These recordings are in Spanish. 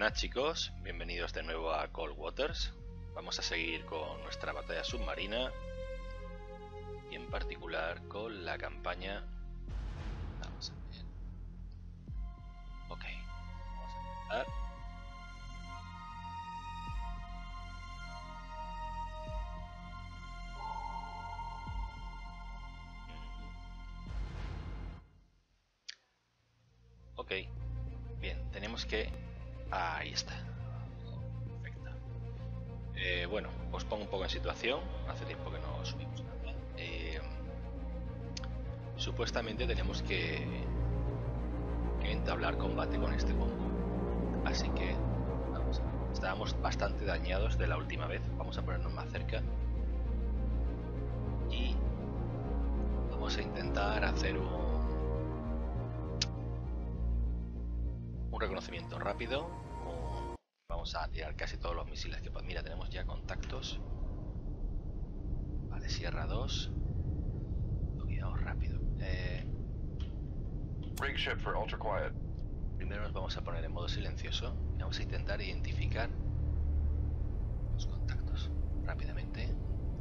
Buenas chicos, bienvenidos de nuevo a Cold Waters. Vamos a seguir con nuestra batalla submarina y en particular con la campaña. Vamos a ver. Ok, vamos a empezar. Ok, bien, tenemos que... Ahí está. Perfecto. Bueno, os pongo un poco en situación. Hace tiempo que no subimos nada. Supuestamente tenemos que entablar combate con este combo. Así que vamos a ver. Estábamos bastante dañados de la última vez. Vamos a ponernos más cerca. Y vamos a intentar hacer un reconocimiento rápido. Vamos a tirar casi todos los misiles que... Mira, tenemos ya contactos. Vale, Sierra 2. Vamos rápido. Rig ship for ultra quiet. Primero nos vamos a poner en modo silencioso y vamos a intentar identificar los contactos rápidamente.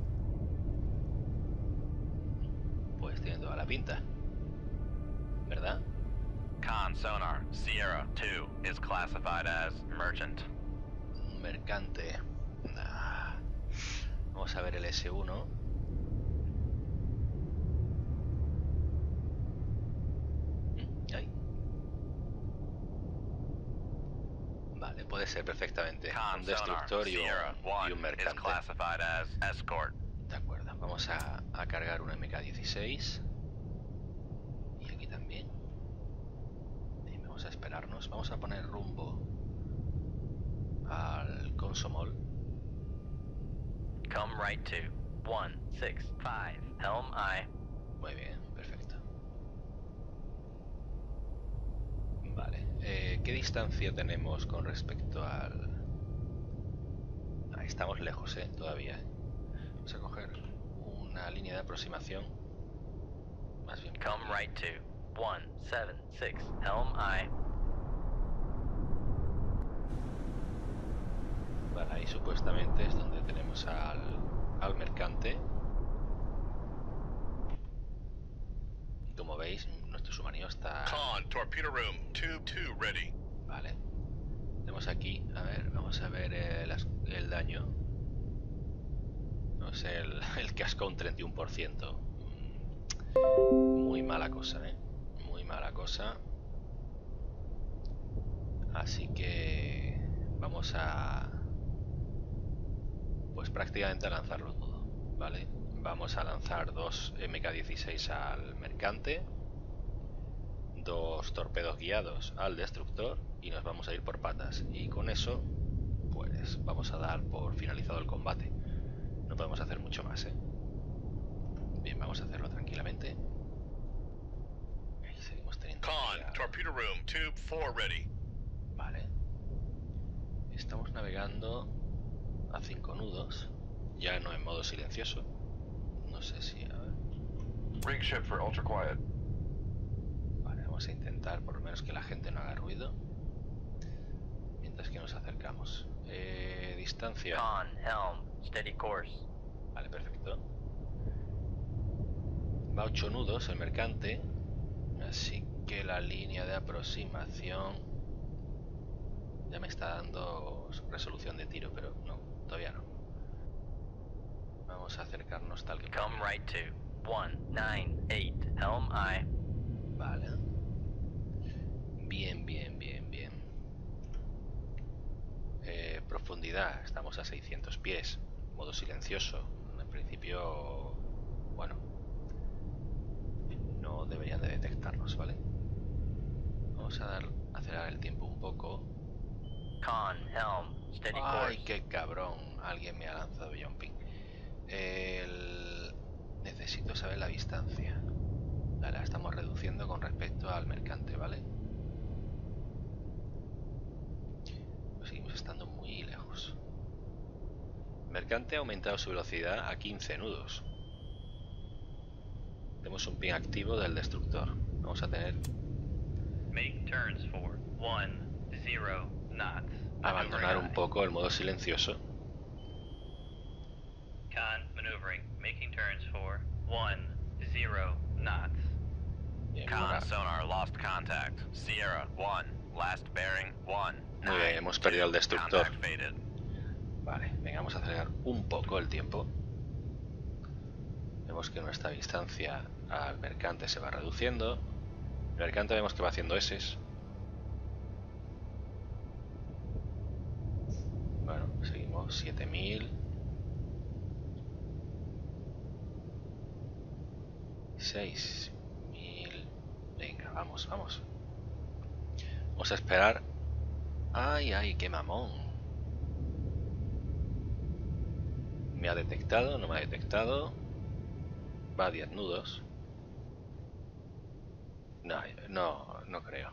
Pues tiene toda la pinta, ¿verdad? Con sonar, Sierra 2 is classified as merchant. Mercante. Nah. Vamos a ver el S1. Ahí. Vale, puede ser perfectamente un destructor y un mercante. De acuerdo, vamos a cargar un MK-16. Y aquí también. Y vamos a esperarnos. Vamos a poner rumbo al Consomol. Come right to 165 Helm I. Muy bien, perfecto. Vale, ¿qué distancia tenemos con respecto al...? Ahí estamos lejos, todavía. Vamos a coger una línea de aproximación. Más bien. Come right to 176 Helm I. Vale, ahí supuestamente es donde tenemos al mercante. Y como veis, nuestro submarino está... Con, torpedo room, tube 2 ready. Vale. Tenemos aquí, a ver, vamos a ver el daño. No sé, el casco un 31%. Muy mala cosa, muy mala cosa. Así que vamos a... Pues prácticamente a lanzarlo todo, ¿vale? Vamos a lanzar 2 MK-16 al mercante, 2 torpedos guiados al destructor y nos vamos a ir por patas. Y con eso, pues vamos a dar por finalizado el combate. No podemos hacer mucho más, Bien, vamos a hacerlo tranquilamente. Ahí seguimos teniendo... Con, torpedo room, tube 4 ready. Vale. Estamos navegando a 5 nudos. Ya no en modo silencioso. No sé si... A ver. Rig ship for ultra quiet. Vale, vamos a intentar por lo menos que la gente no haga ruido mientras que nos acercamos. Distancia. Con Helm, steady course. Vale, perfecto. Va a 8 nudos el mercante, así que la línea de aproximación ya me está dando resolución de tiro, pero no, todavía no. Vamos a acercarnos tal que... Come right to 198 Helm I. Vale. Bien, bien, bien, bien. Profundidad, estamos a 600 pies. Modo silencioso. En principio, bueno, no deberían de detectarnos, ¿vale? Vamos a acelerar el tiempo un poco. Con Helm, steady course. Ay, qué cabrón. Alguien me ha lanzado jumping. Necesito saber la distancia. La estamos reduciendo con respecto al mercante, ¿vale? Pues seguimos estando muy lejos. El mercante ha aumentado su velocidad a 15 nudos. Tenemos un ping activo del destructor. Vamos a tener... Make turns for 10 knots. abandonar un poco el modo silencioso. Con maneuvering, making turns for 10 knots. Bien, Con sonar lost contact. Sierra 1, last bearing 1. Muy bien, hemos perdido el destructor. Vale, venga, vamos a acelerar un poco el tiempo. Vemos que nuestra distancia al mercante se va reduciendo. El mercante vemos que va haciendo S's. Bueno, seguimos 7000. 6000. Venga, vamos, vamos. Vamos a esperar. Ay, ay, qué mamón. ¿Me ha detectado? ¿No me ha detectado? Va a 10 nudos. No creo.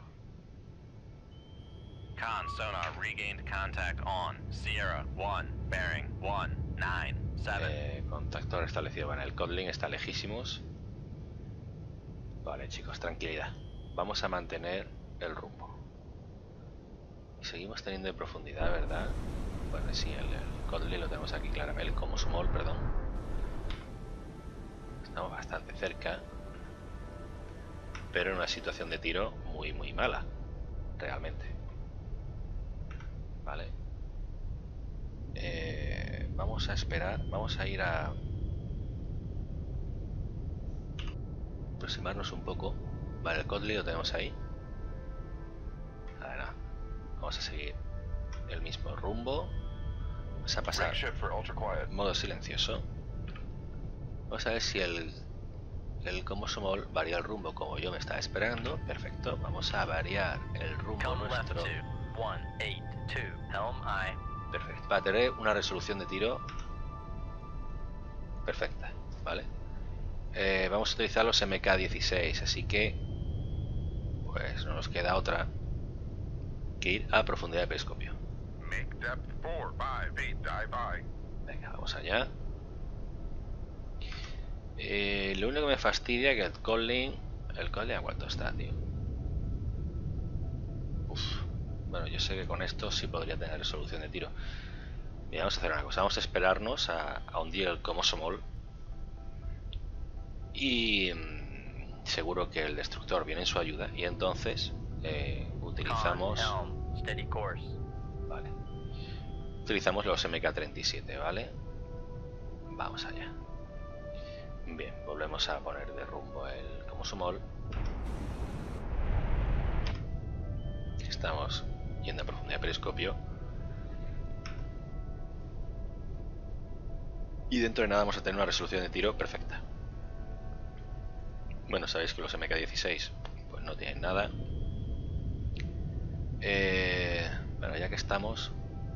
Con sonar regained contact on Sierra 1, bearing 197. Contacto restablecido. Bueno, el Kotlin está lejísimos. Vale, chicos, tranquilidad. Vamos a mantener el rumbo. Y seguimos teniendo de profundidad, ¿verdad? Bueno, sí, el Kotlin lo tenemos aquí claramente, el Komsomol, perdón. Estamos bastante cerca. Pero en una situación de tiro muy, muy mala. Realmente. Vale. Vamos a esperar. Vamos a ir a aproximarnos un poco. Vale, el Kotlin lo tenemos ahí. Ahora, vamos a seguir el mismo rumbo. Vamos a pasar modo silencioso. Vamos a ver si el Komsomol varía el rumbo como yo me estaba esperando. Perfecto, vamos a variar el rumbo nuestro. Perfecto, para tener una resolución de tiro perfecta, ¿vale? Vamos a utilizar los MK16, así que pues no nos queda otra que ir a profundidad de periscopio. Venga, vamos allá. Lo único que me fastidia es que el Kotlin ¿a cuánto está, tío? Uf. Bueno, yo sé que con esto sí podría tener resolución de tiro. Mira, vamos a hacer una cosa, vamos a esperarnos a hundir el Komsomol. Y seguro que el destructor viene en su ayuda. Y entonces utilizamos... Vale. Utilizamos los MK37, ¿vale? Vamos allá. Bien, volvemos a poner de rumbo el Komsomol. Estamos yendo a profundidad de periscopio. Y dentro de nada vamos a tener una resolución de tiro perfecta. Bueno, sabéis que los MK16 pues no tienen nada. Bueno, ya que estamos,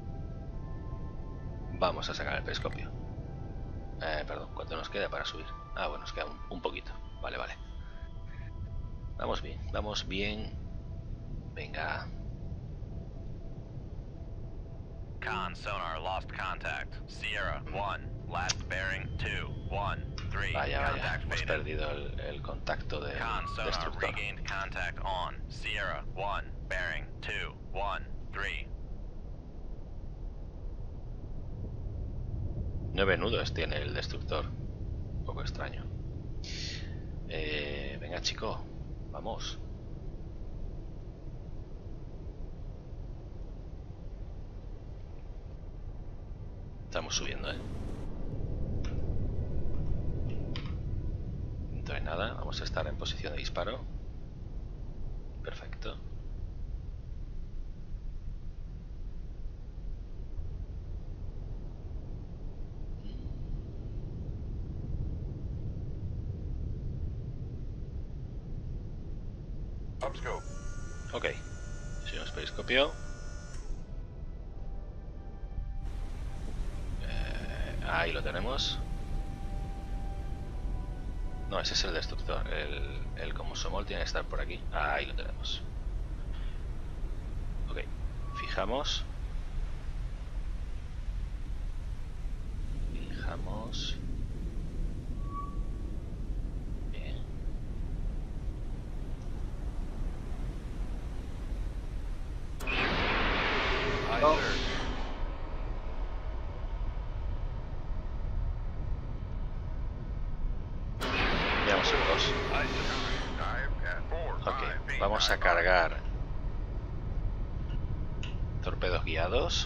vamos a sacar el periscopio. Perdón, ¿cuánto nos queda para subir? Ah, bueno, nos queda un poquito. Vale, vale. Vamos bien, vamos bien. Venga. Con sonar lost contact. Sierra 1, last bearing 2, 1, 3. Vaya, hemos perdido el contacto del destructor. Regained contact on Sierra 1, bearing 2, 1, 3. 9 nudos tiene el destructor. Un poco extraño. Venga, chico, vamos. Estamos subiendo, Dentro de nada, vamos a estar en posición de disparo. Perfecto. Ok, seguimos periscopio. Ahí lo tenemos. No, ese es el destructor. El Komsomol tiene que estar por aquí. Ahí lo tenemos. Ok, fijamos. Fijamos. Bien. Ay, No. Veamos el 2. Ok, vamos a cargar torpedos guiados.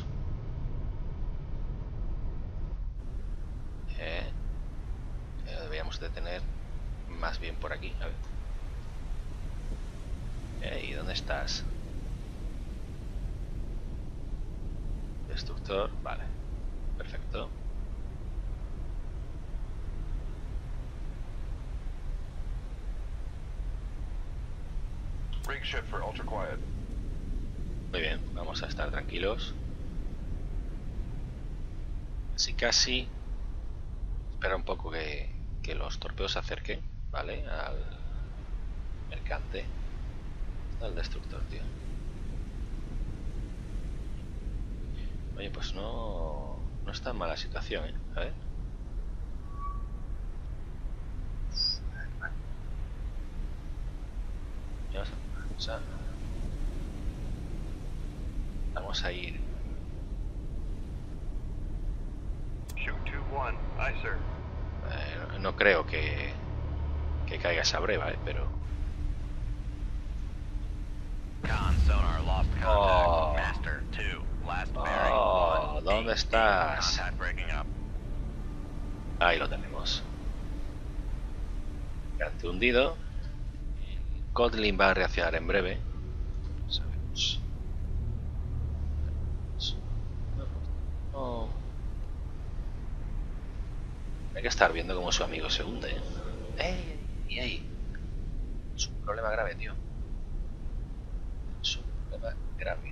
Deberíamos de tener más bien por aquí. A ver. ¿Y dónde estás? Destructor, vale. Perfecto. Rig ship for ultra quiet. Muy bien, vamos a estar tranquilos. Así casi. Espera un poco que los torpedos se acerquen, ¿vale? Al mercante. Al destructor, tío. Oye, pues no está en mala situación, ¿eh? A ver. Vamos a ir. No creo que caiga esa breva, pero. Oh, ¿dónde estás? Ahí lo tenemos. Mercante hundido. Kotlin va a reaccionar en breve. Sabemos. No. Hay que estar viendo cómo su amigo se hunde. ¡Ey! Es un problema grave, tío. Es un problema grave.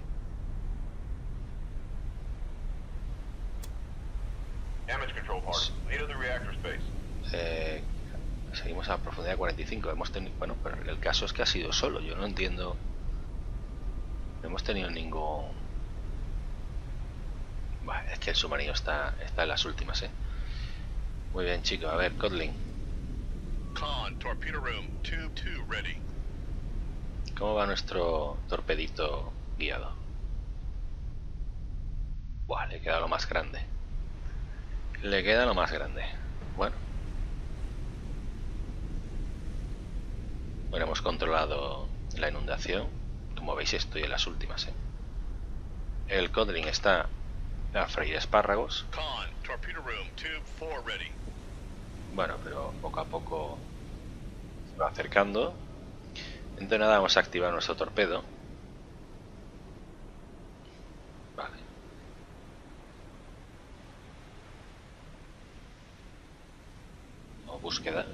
Seguimos a profundidad 45. Hemos tenido, bueno, pero el caso es que ha sido solo. Yo no entiendo. No hemos tenido ningún. Bah, es que el submarino está en las últimas, ¿eh? Muy bien, chicos. A ver, Kotlin. Con, torpedo room, tube 2 ready. ¿Cómo va nuestro torpedito guiado? Buah, le queda lo más grande. Le queda lo más grande. Bueno, hemos controlado la inundación. Como veis, estoy en las últimas, ¿eh? El Kotlin está a freír espárragos. Bueno, pero poco a poco se va acercando. Entonces nada, vamos a activar nuestro torpedo. Vale. O búsqueda.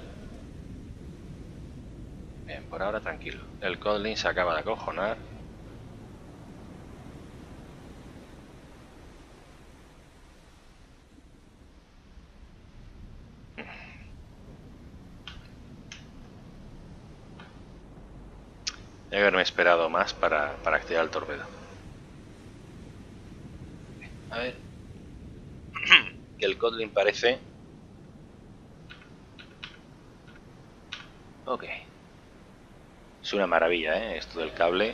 Bien, por ahora tranquilo. El Kotlin se acaba de acojonar. Debe haberme esperado más para activar el torpedo. A ver. Que el Kotlin parece. Ok. Es una maravilla, ¿eh? Esto del cable.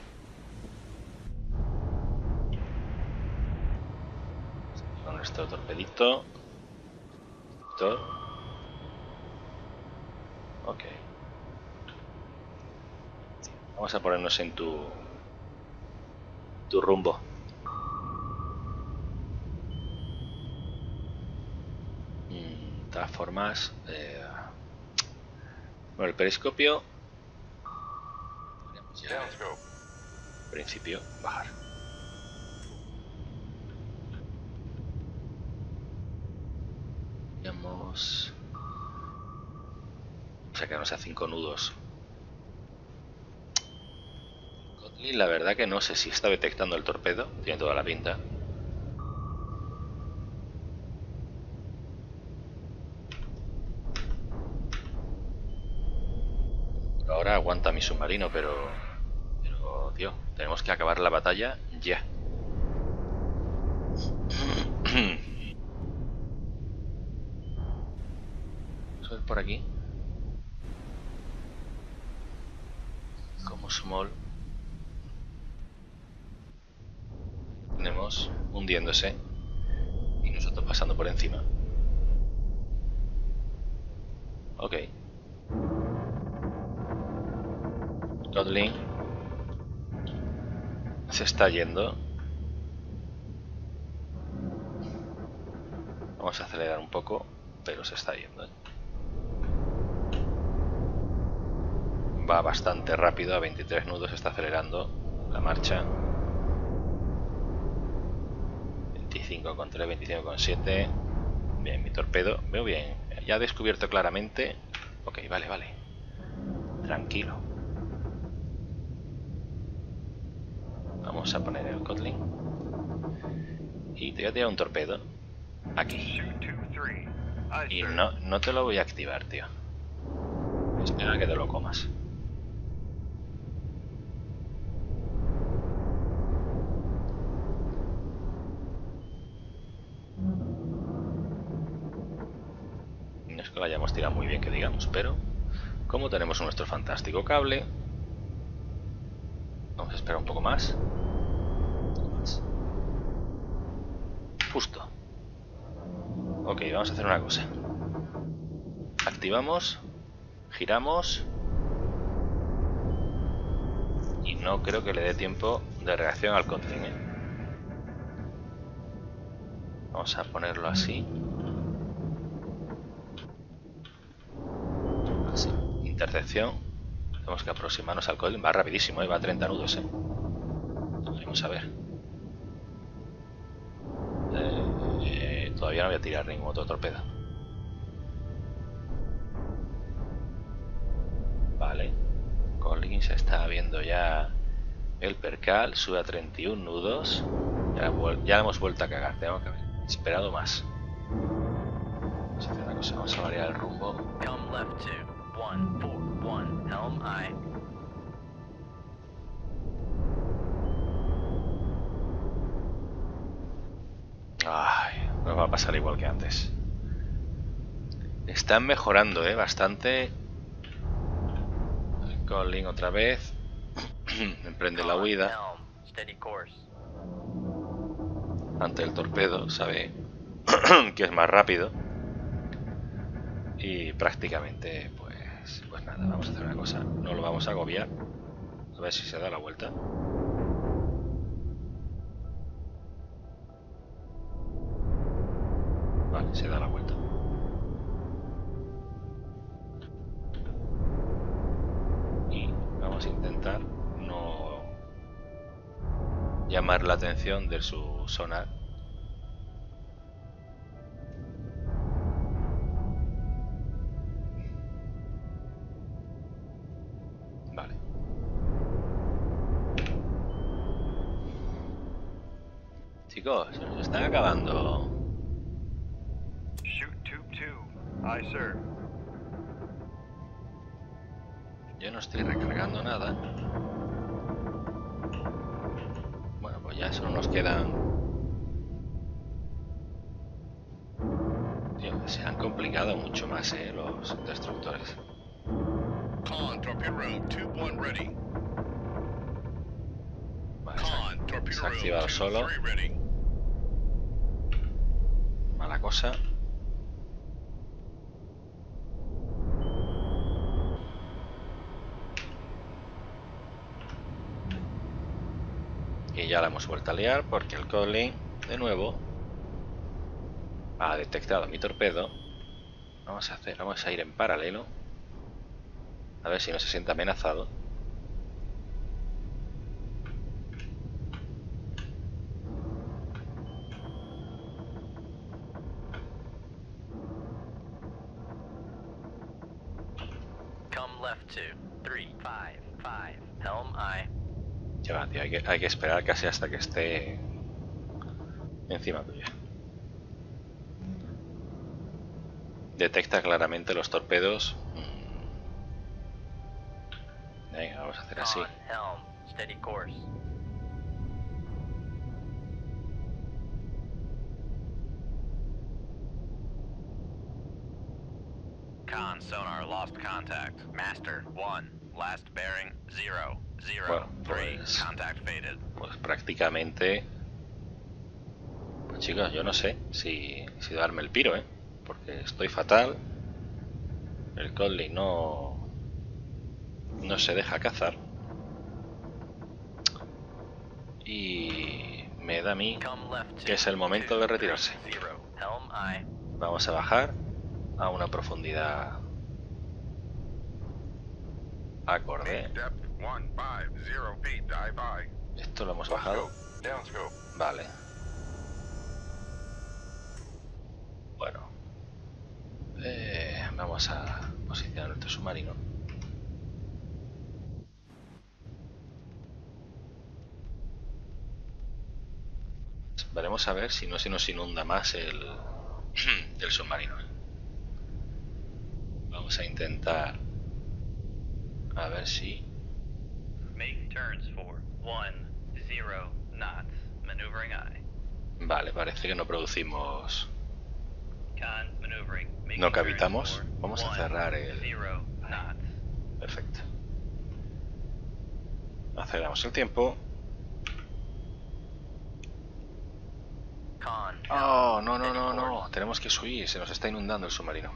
Con nuestro torpedito. Ok. Vamos a ponernos en tu rumbo. De todas formas, bueno, el periscopio. Ya, en principio, bajar. Vamos a sacarnos a 5 nudos. Kotlin, la verdad que no sé si está detectando el torpedo. Tiene toda la pinta. Por ahora aguanta mi submarino, pero tío, tenemos que acabar la batalla ya. Vamos a ver por aquí. Como small tenemos hundiéndose y nosotros pasando por encima. Ok. Codling se está yendo. Vamos a acelerar un poco, pero se está yendo, ¿eh? Va bastante rápido, a 23 nudos está acelerando la marcha. 25,3, 25,7. Bien, mi torpedo, veo bien. Ya ha descubierto claramente. Ok, vale, vale. Tranquilo. Vamos a poner el Codling. Y te voy a tirar un torpedo. Aquí. Y no te lo voy a activar, tío. Espera que te lo comas. No es que lo hayamos tirado muy bien, que digamos, pero como tenemos nuestro fantástico cable, vamos a esperar un poco más. Justo. Ok, vamos a hacer una cosa. Activamos, giramos y no creo que le dé tiempo de reacción al Codling, ¿eh? Vamos a ponerlo así. Así. Intercepción. Tenemos que aproximarnos al Codling. Va rapidísimo, ¿eh? Va a 30 nudos, ¿eh? Vamos a ver. Todavía no voy a tirar ningún otro torpedo. Vale. Codling se está viendo ya el percal. Sube a 31 nudos. Ya hemos vuelto a cagar. Tengo que haber esperado más. Vamos a hacer una cosa. Vamos a variar el rumbo. Ay, nos va a pasar igual que antes. Están mejorando, bastante. El Codling otra vez. Emprende la huida. Ante el torpedo, sabe que es más rápido. Y prácticamente, pues nada, vamos a hacer una cosa. No lo vamos a agobiar. A ver si se da la vuelta. Vale, se da la vuelta. Y vamos a intentar no llamar la atención de su sonar. Vale. Chicos, se nos están acabando. Shoot tube 2. Aye, sir. Yo no estoy recargando nada. Bueno, pues ya solo nos quedan... Tío, se han complicado mucho más, los destructores. Con, torpedo room, tube 1 ready. Vale, se ha activado solo. Mala cosa. Y ya la hemos vuelto a liar porque el Codling, de nuevo, ha detectado mi torpedo. Vamos a ir en paralelo. A ver si no se siente amenazado. Ya va, tío, hay que esperar casi hasta que esté encima tuya. Detecta claramente los torpedos. Venga, vamos a hacer así. Con, sonar, lost contact. Master, 1. Last bearing, 0. 0. Bueno, 3. Contact faded. Pues prácticamente chicos, yo no sé si darme el piro, porque estoy fatal. El Conley no se deja cazar. Y me da a mí que es el momento de retirarse. Vamos a bajar a una profundidad acorde. Esto lo hemos bajado. Vale. Bueno. Vamos a posicionar nuestro submarino. Veremos a ver si no se nos inunda más el submarino. Vamos a intentar a ver si... Vale, parece que no producimos... No cavitamos. Vamos a cerrar el... Perfecto. Aceleramos el tiempo. Oh, no. Tenemos que subir. Se nos está inundando el submarino.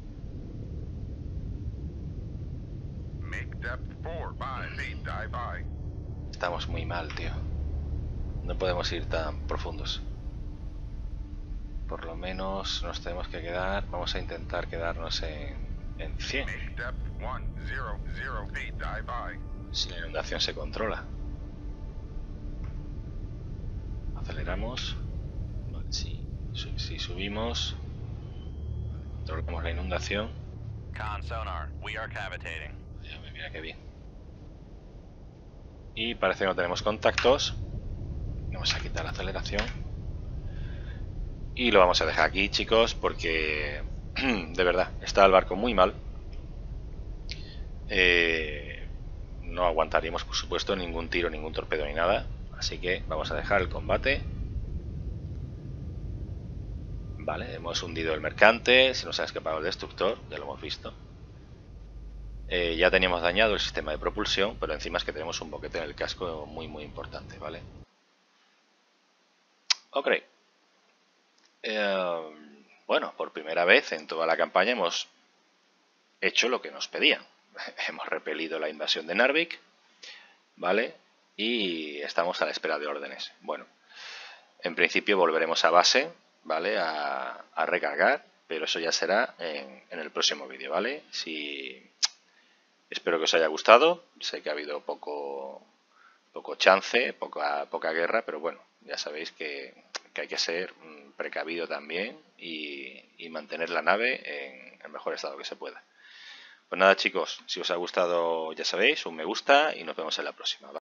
Estamos muy mal, tío. No podemos ir tan profundos. Por lo menos nos tenemos que quedar... Vamos a intentar quedarnos en 100. Si la inundación se controla. Aceleramos. Vale, si subimos, controlamos la inundación. Mira qué bien. Y parece que no tenemos contactos. Vamos a quitar la aceleración. Y lo vamos a dejar aquí, chicos, porque de verdad está el barco muy mal. No aguantaríamos, por supuesto, ningún tiro, ningún torpedo ni nada. Así que vamos a dejar el combate. Vale, hemos hundido el mercante. Se nos ha escapado el destructor, ya lo hemos visto. Ya teníamos dañado el sistema de propulsión, pero encima es que tenemos un boquete en el casco muy importante, ¿vale? Ok. Bueno, por primera vez en toda la campaña hemos hecho lo que nos pedían. Hemos repelido la invasión de Narvik, ¿vale? Y estamos a la espera de órdenes. Bueno, en principio volveremos a base, ¿vale? A recargar, pero eso ya será en el próximo vídeo, ¿vale? Espero que os haya gustado. Sé que ha habido poco chance, poca guerra, pero bueno, ya sabéis que hay que ser precavido también y mantener la nave en el mejor estado que se pueda. Pues nada, chicos, si os ha gustado ya sabéis, un me gusta y nos vemos en la próxima.